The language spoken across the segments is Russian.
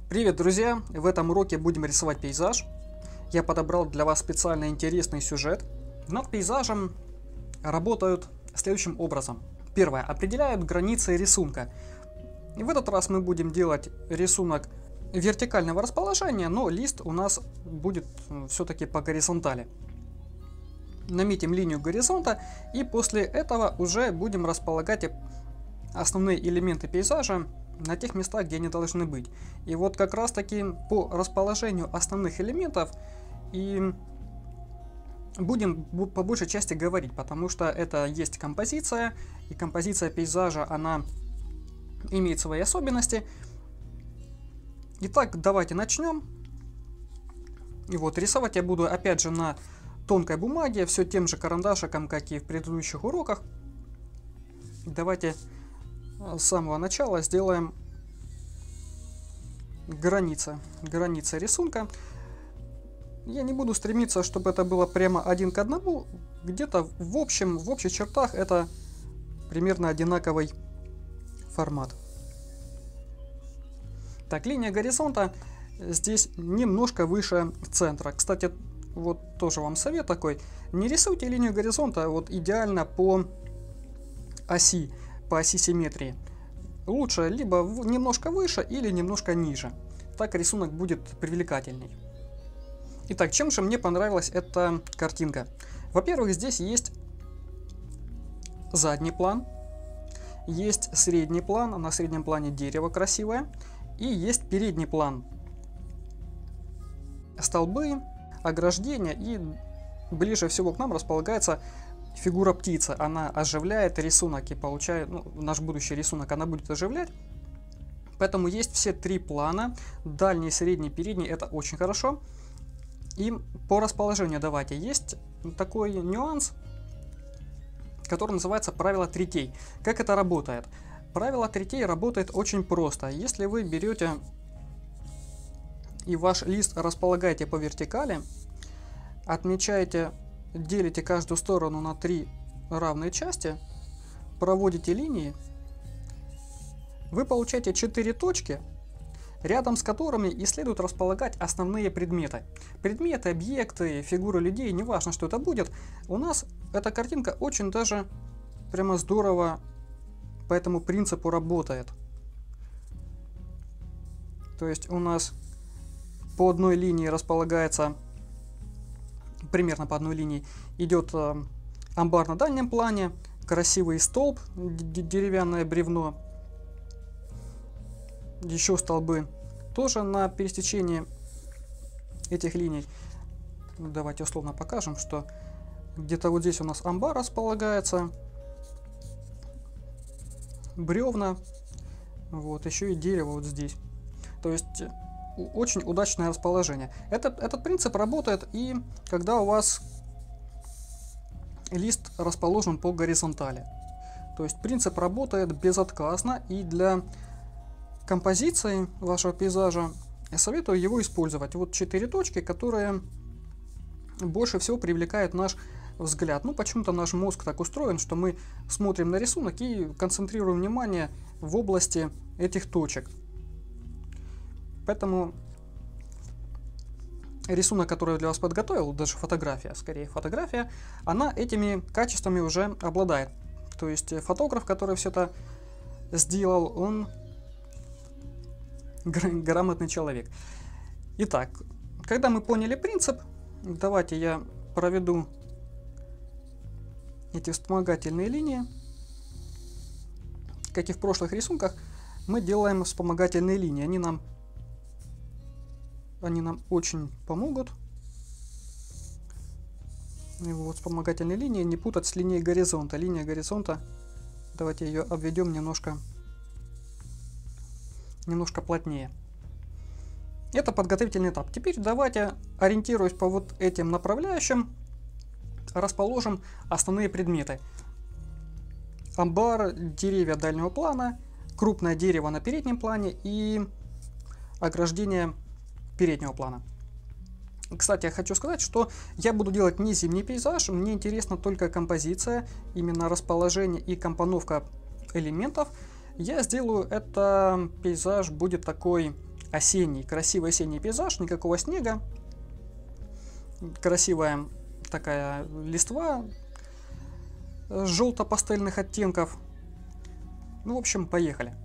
Привет, друзья! В этом уроке будем рисовать пейзаж. Я подобрал для вас специально интересный сюжет. Над пейзажем работают следующим образом. Первое. Определяют границы рисунка. И в этот раз мы будем делать рисунок вертикального расположения, но лист у нас будет все-таки по горизонтали. Наметим линию горизонта и после этого уже будем располагать основные элементы пейзажа на тех местах, где они должны быть. И вот как раз таки по расположению основных элементов и будем по большей части говорить, потому что это есть композиция, и композиция пейзажа, она имеет свои особенности. Итак, давайте начнем. И вот рисовать я буду опять же на тонкой бумаге, все тем же карандашиком, как и в предыдущих уроках. Давайте с самого начала сделаем границы рисунка. Я не буду стремиться, чтобы это было прямо один к одному. Где-то в общих чертах это примерно одинаковый формат. Так, линия горизонта здесь немножко выше центра. Кстати, вот тоже вам совет такой. Не рисуйте линию горизонта вот идеально по оси симметрии. Лучше либо немножко выше или немножко ниже. Так рисунок будет привлекательней. Итак, чем же мне понравилась эта картинка? Во-первых, здесь есть задний план, есть средний план, на среднем плане дерево красивое, и есть передний план. Столбы, ограждения, и ближе всего к нам располагается фигура птицы. Она оживляет рисунок и получает, наш будущий рисунок она будет оживлять. Поэтому есть все три плана, дальний, средний, передний, это очень хорошо. И по расположению давайте, есть такой нюанс, который называется правило третей. Как это работает? Правило третей работает очень просто. Если вы берете и ваш лист располагаете по вертикали, отмечаете, делите каждую сторону на 3 равные части, проводите линии, вы получаете 4 точки, рядом с которыми и следует располагать основные предметы. Предметы, объекты, фигуры людей, неважно, что это будет, у нас эта картинка очень даже прямо здорово по этому принципу работает. То есть у нас по одной линии располагается, примерно по одной линии идет амбар на дальнем плане, красивый столб, деревянное бревно, еще столбы тоже на пересечении этих линий. Давайте условно покажем, что где-то вот здесь у нас амбар располагается, бревна, вот еще и дерево вот здесь. То есть очень удачное расположение. Этот принцип работает и когда у вас лист расположен по горизонтали. То есть принцип работает безотказно, и для композиции вашего пейзажа я советую его использовать. Вот 4 точки, которые больше всего привлекают наш взгляд. Почему-то наш мозг так устроен, что мы смотрим на рисунок и концентрируем внимание в области этих точек. Поэтому рисунок, который я для вас подготовил, даже фотография, скорее фотография, она этими качествами уже обладает. То есть фотограф, который все это сделал, он грамотный человек. Итак, когда мы поняли принцип, давайте я проведу эти вспомогательные линии. Как и в прошлых рисунках, мы делаем вспомогательные линии. Они нам очень помогут. И вот вспомогательные линии не путать с линией горизонта. Линия горизонта, давайте ее обведем немножко плотнее. Это подготовительный этап. Теперь давайте, ориентируясь по вот этим направляющим, расположим основные предметы. Амбар, деревья дальнего плана, крупное дерево на переднем плане и ограждение переднего плана. Кстати, я хочу сказать, что я буду делать не зимний пейзаж, мне интересна только композиция, именно расположение и компоновка элементов. Я сделаю это, пейзаж будет такой осенний, красивый осенний пейзаж, никакого снега, красивая такая листва желто-пастельных оттенков. Ну, в общем, поехали.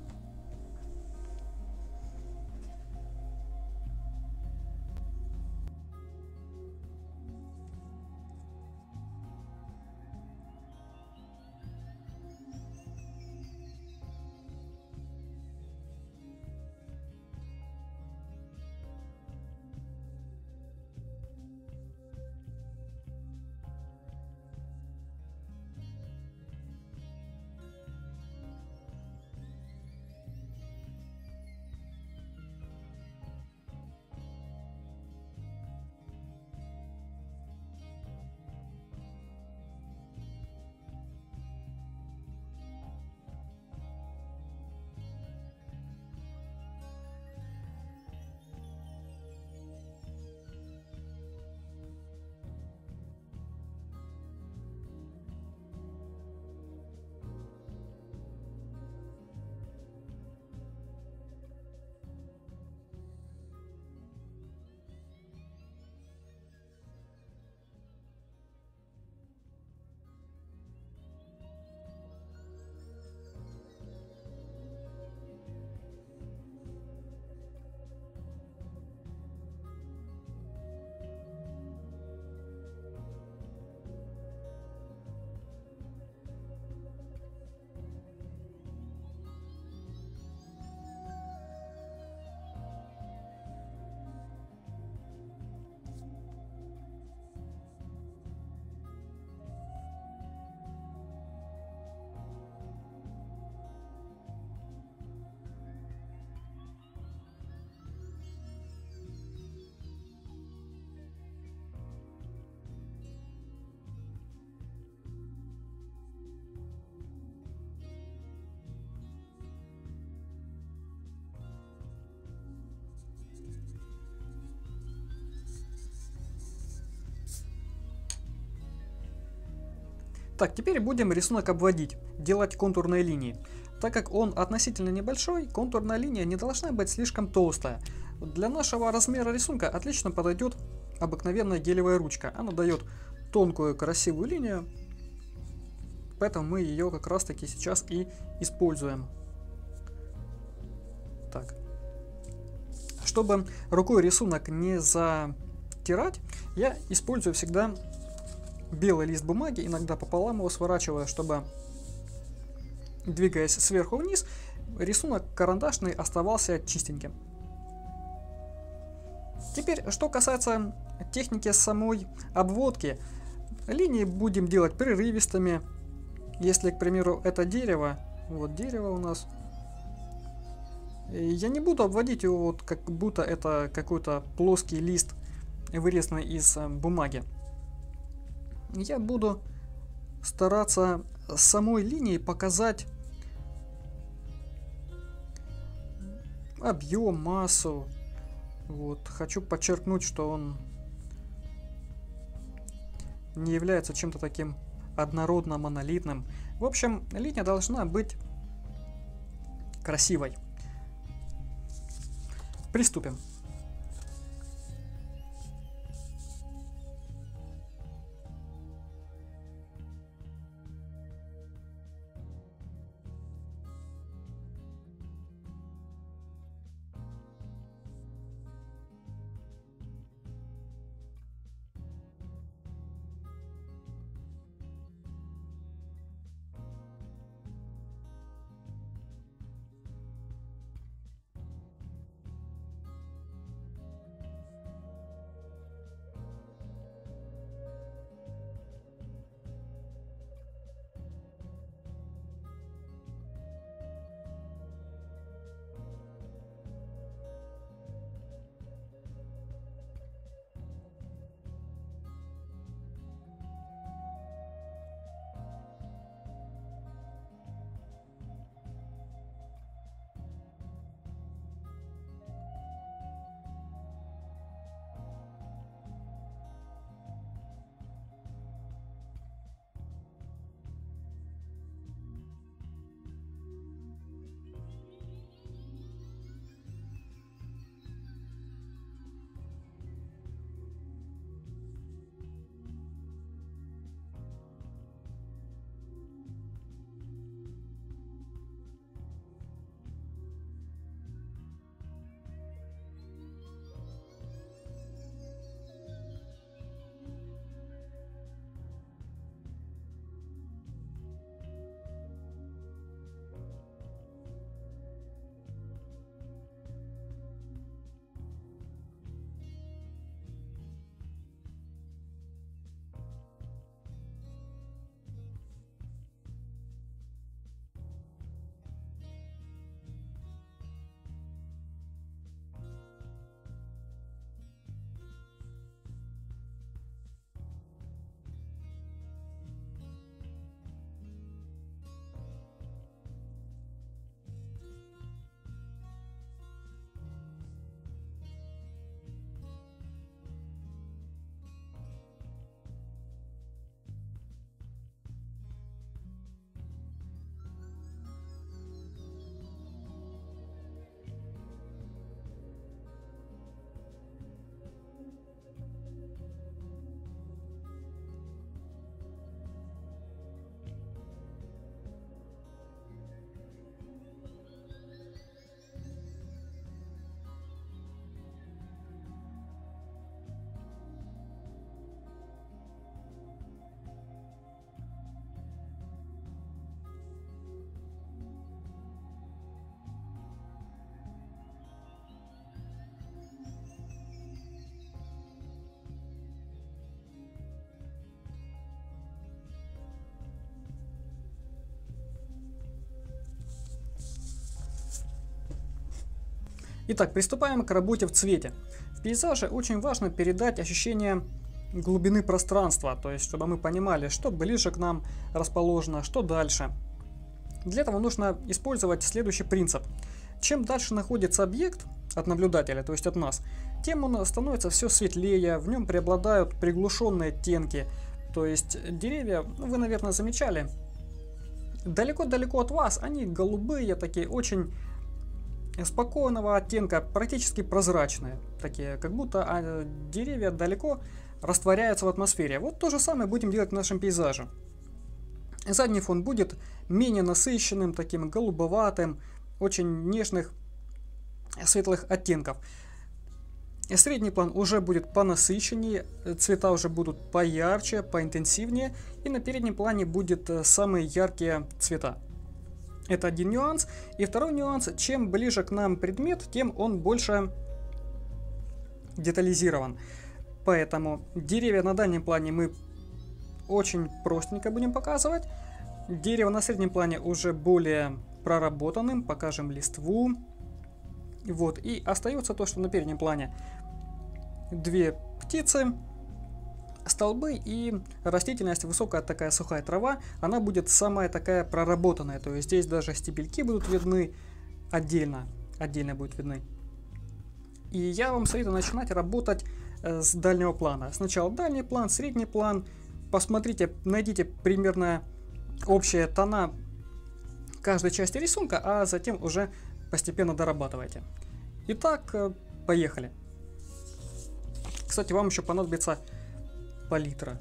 Так, теперь будем рисунок обводить, делать контурные линии. Так как он относительно небольшой, контурная линия не должна быть слишком толстая. Для нашего размера рисунка отлично подойдет обыкновенная гелевая ручка. Она дает тонкую красивую линию, поэтому мы ее как раз таки сейчас и используем. Так. Чтобы рукой рисунок не затирать, я использую всегда белый лист бумаги, иногда пополам его сворачиваю, чтобы, двигаясь сверху вниз, рисунок карандашный оставался чистеньким. Теперь, что касается техники самой обводки, линии будем делать прерывистыми. Если, к примеру, это дерево, вот дерево у нас, я не буду обводить его вот как будто это какой-то плоский лист, вырезанный из бумаги. Я буду стараться самой линией показать объем, массу. Вот. Хочу подчеркнуть, что он не является чем-то таким однородно монолитным. В общем, линия должна быть красивой. Приступим. Итак, приступаем к работе в цвете. В пейзаже очень важно передать ощущение глубины пространства, то есть чтобы мы понимали, что ближе к нам расположено, что дальше. Для этого нужно использовать следующий принцип. Чем дальше находится объект от наблюдателя, то есть от нас, тем он становится все светлее, в нем преобладают приглушенные оттенки. То есть деревья, вы, наверное, замечали, далеко-далеко от вас они голубые, такие очень спокойного оттенка, практически прозрачные, такие, как будто деревья далеко растворяются в атмосфере. Вот то же самое будем делать в нашем пейзаже. Задний фон будет менее насыщенным, таким голубоватым, очень нежных светлых оттенков. Средний план уже будет понасыщеннее, цвета уже будут поярче, поинтенсивнее, и на переднем плане будут самые яркие цвета. Это один нюанс. И второй нюанс, чем ближе к нам предмет, тем он больше детализирован. Поэтому деревья на дальнем плане мы очень простенько будем показывать. Дерево на среднем плане уже более проработанным, покажем листву. Вот, и остается то, что на переднем плане две птицы, столбы и растительность, высокая такая сухая трава, она будет самая такая проработанная, то есть здесь даже стебельки будут видны отдельно будут видны. И я вам советую начинать работать с дальнего плана. Сначала дальний план, средний план, посмотрите, найдите примерно общие тона каждой части рисунка, а затем уже постепенно дорабатывайте. Итак, поехали. Кстати, вам еще понадобится палитра.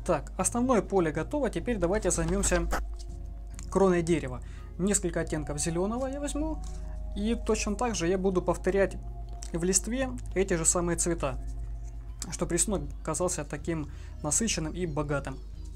Так, основное поле готово, теперь давайте займемся кроной дерева. Несколько оттенков зеленого я возьму, и точно так же я буду повторять в листве эти же самые цвета, чтобы рисунок казался таким насыщенным и богатым.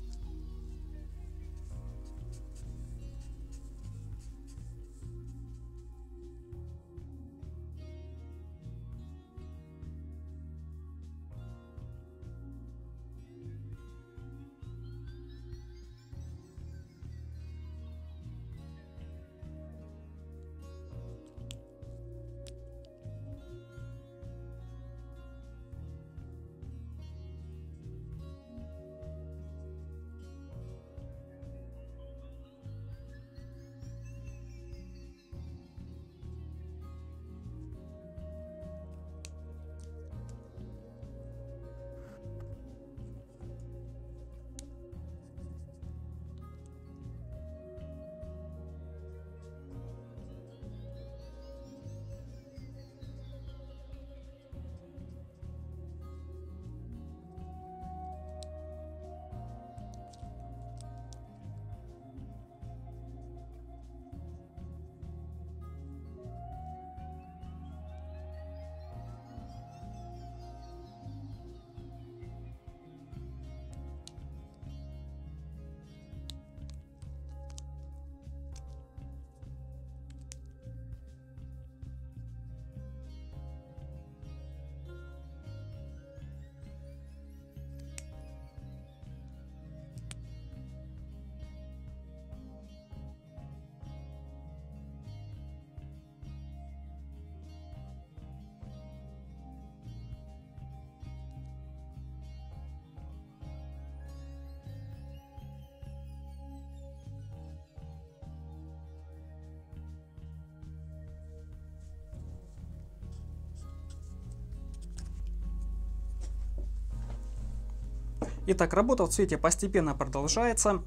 Итак, работа в цвете постепенно продолжается.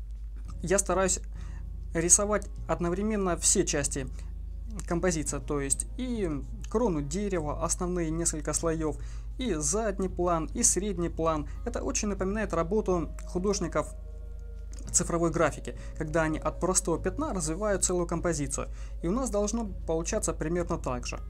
Я стараюсь рисовать одновременно все части композиции, то есть и крону дерева, основные несколько слоев, и задний план, и средний план. Это очень напоминает работу художников цифровой графики, когда они от простого пятна развивают целую композицию. И у нас должно получаться примерно так же.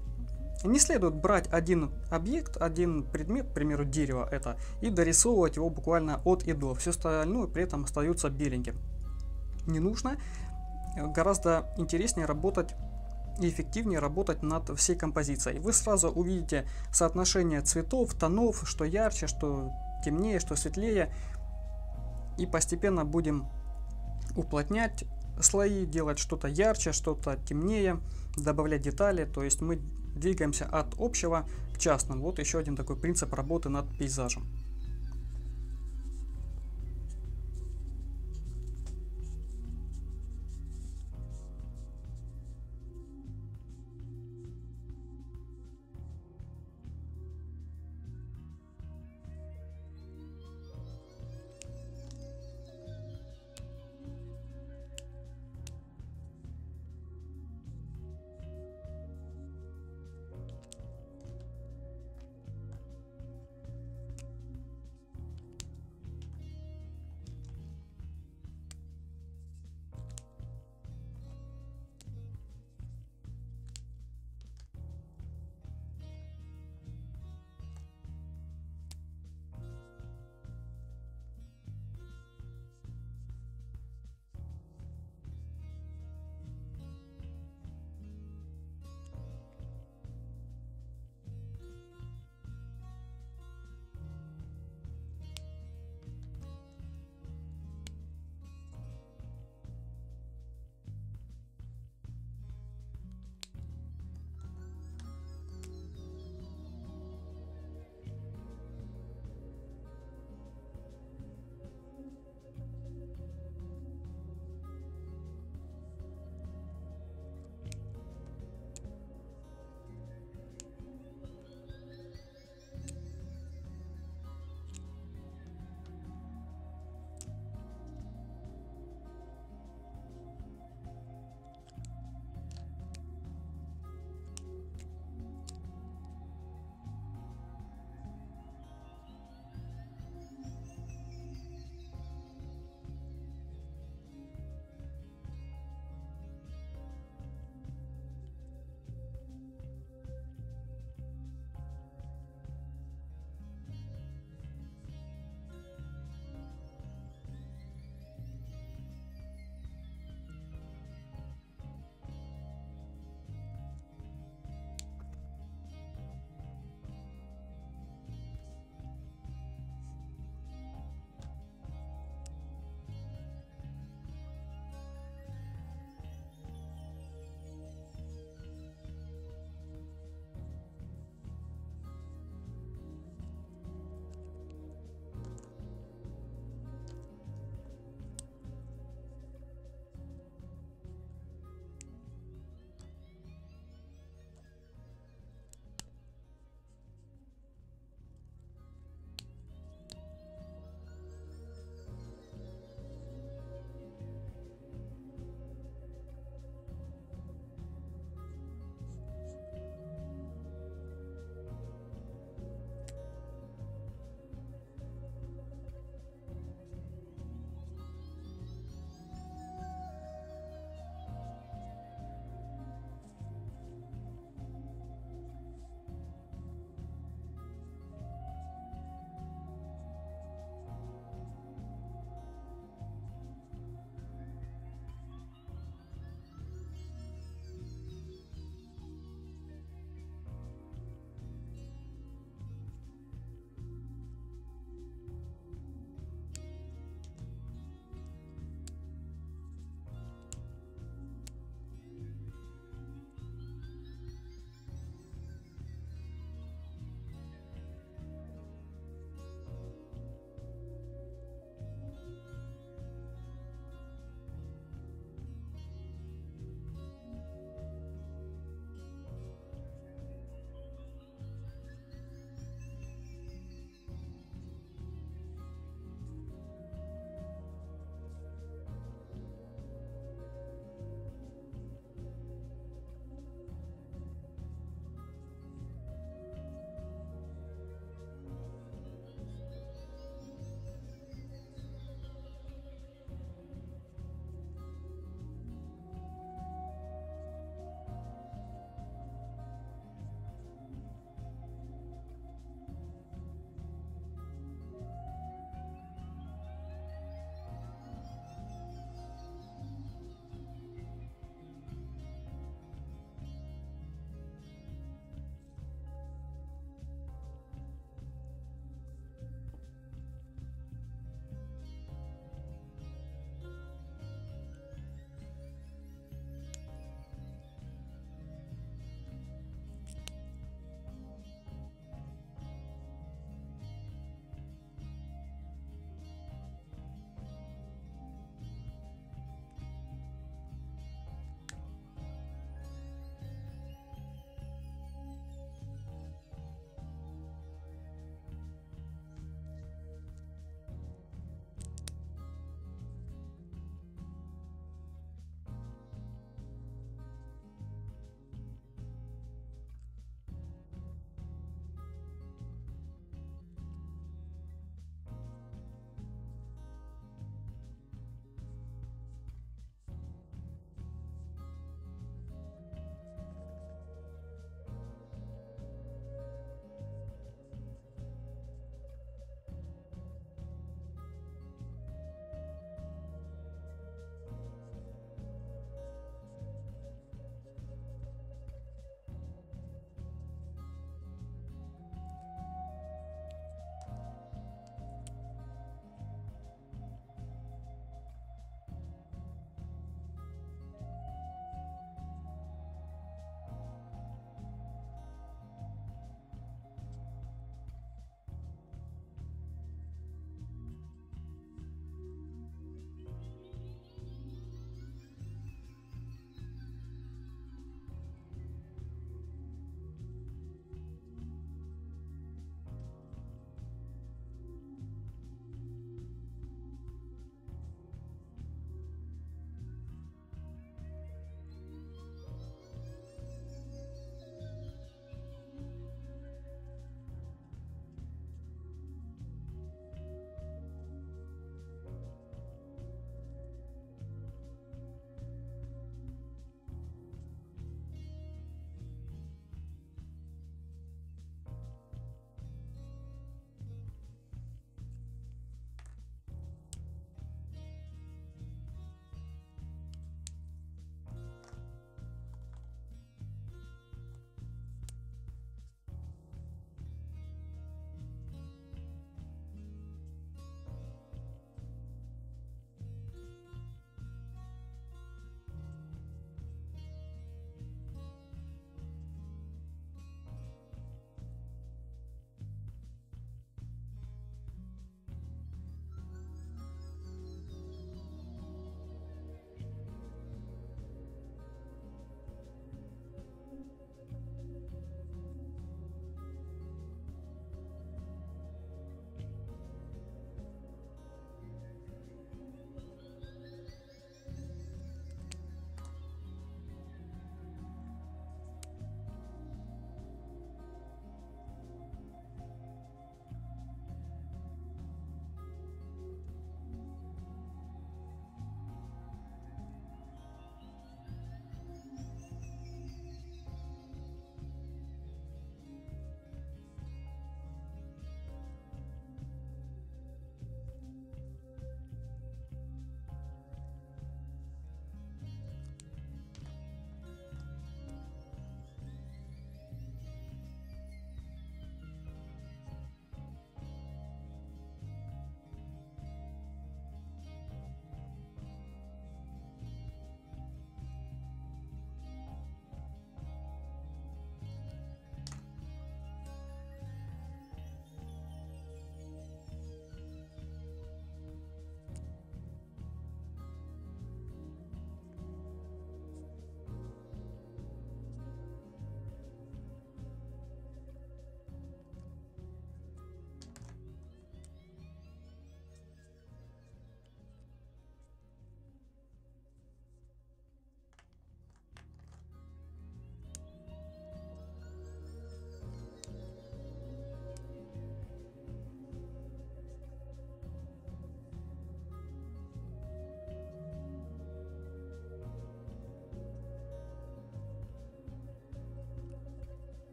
Не следует брать один объект, один предмет, к примеру, дерево это, и дорисовывать его буквально от и до. Все остальное при этом остается беленьким. Не нужно. Гораздо интереснее работать и эффективнее работать над всей композицией. Вы сразу увидите соотношение цветов, тонов, что ярче, что темнее, что светлее. И постепенно будем уплотнять слои, делать что-то ярче, что-то темнее, добавлять детали. То есть мы двигаемся от общего к частному. Вот еще один такой принцип работы над пейзажем.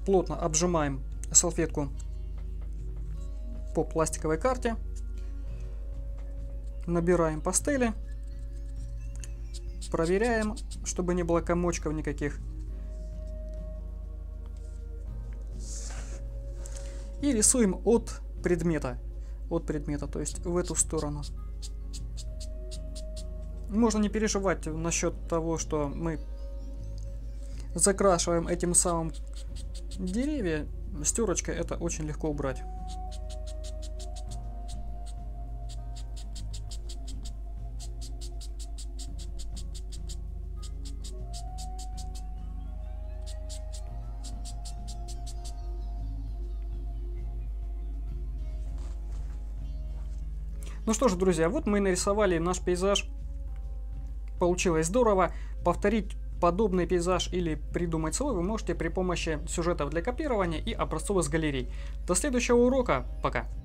плотно обжимаем салфетку по пластиковой карте, набираем пастели, проверяем, чтобы не было комочков никаких, и рисуем от предмета, то есть в эту сторону. Можно не переживать насчет того, что мы закрашиваем этим самым деревья. Стерочкой это очень легко убрать. Ну что ж, друзья, вот мы нарисовали наш пейзаж. Получилось здорово. Повторить подобный пейзаж или придумать свой вы можете при помощи сюжетов для копирования и образцов из галерей. До следующего урока. Пока!